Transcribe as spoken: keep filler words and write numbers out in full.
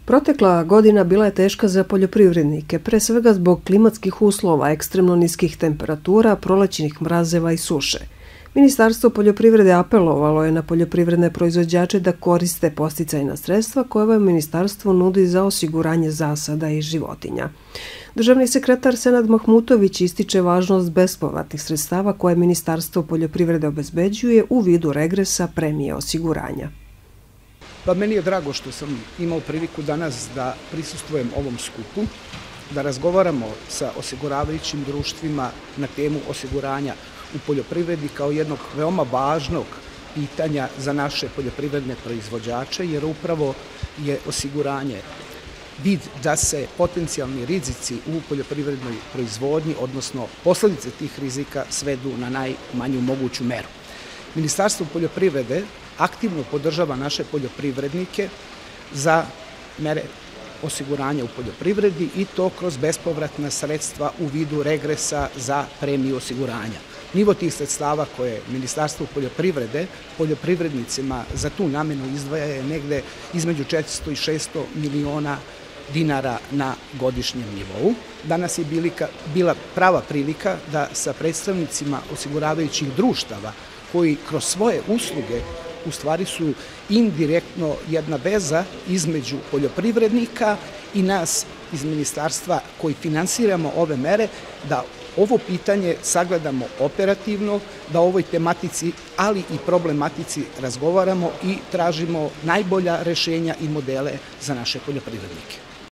Protekla godina bila je teška za poljoprivrednike, pre svega zbog klimatskih uslova, ekstremno niskih temperatura, prolećnih mrazeva i suše. Ministarstvo poljoprivrede apelovalo je na poljoprivredne proizvođače da koriste podsticajna sredstva koje ovo ministarstvo nudi za osiguranje zasada i životinja. Državni sekretar Senad Mahmutović ističe važnost bespovratnih sredstava koje Ministarstvo poljoprivrede obezbeđuje u vidu regresa premije osiguranja. Pa meni je drago što sam imao priliku danas da prisustvujem ovom skupu, da razgovaramo sa osiguravajućim društvima na temu osiguranja u poljoprivredi kao jednog veoma važnog pitanja za naše poljoprivredne proizvođače, jer upravo je osiguranje vid da se potencijalni rizici u poljoprivrednoj proizvodnji, odnosno posledice tih rizika, svedu na najmanju moguću meru. Ministarstvo poljoprivrede aktivno podržava naše poljoprivrednike za mere osiguranja u poljoprivredi i to kroz bespovratna sredstva u vidu regresa za premiju osiguranja. Nivo tih sredstava koje Ministarstvo poljoprivrede poljoprivrednicima za tu namenu izdvaja je negde između četiristo i šesto miliona dinara na godišnjem nivou. Danas je bila prava prilika da sa predstavnicima osiguravajućih društava koji kroz svoje usluge u stvari su indirektno jedna veza između poljoprivrednika i nas iz ministarstva koji finansiramo ove mere, da ovo pitanje sagledamo operativno, da o ovoj tematici, ali i problematici razgovaramo i tražimo najbolja rešenja i modele za naše poljoprivrednike.